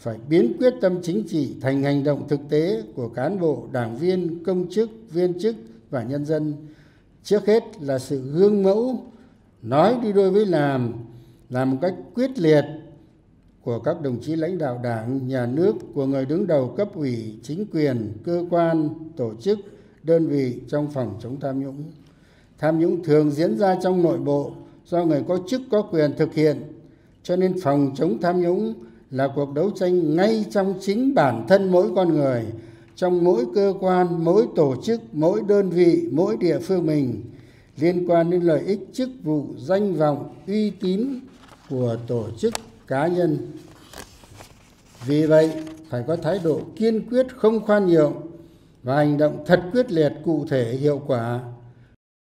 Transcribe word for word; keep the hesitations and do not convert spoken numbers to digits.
phải biến quyết tâm chính trị thành hành động thực tế của cán bộ, đảng viên, công chức, viên chức và nhân dân. Trước hết là sự gương mẫu, nói đi đôi với làm, làm một cách quyết liệt của các đồng chí lãnh đạo Đảng, Nhà nước, của người đứng đầu cấp ủy, chính quyền, cơ quan, tổ chức, đơn vị trong phòng chống tham nhũng. Tham nhũng thường diễn ra trong nội bộ do người có chức có quyền thực hiện, cho nên phòng chống tham nhũng là cuộc đấu tranh ngay trong chính bản thân mỗi con người, trong mỗi cơ quan, mỗi tổ chức, mỗi đơn vị, mỗi địa phương mình, liên quan đến lợi ích, chức vụ, danh vọng, uy tín của tổ chức, cá nhân. Vì vậy, phải có thái độ kiên quyết, không khoan nhượng và hành động thật quyết liệt, cụ thể, hiệu quả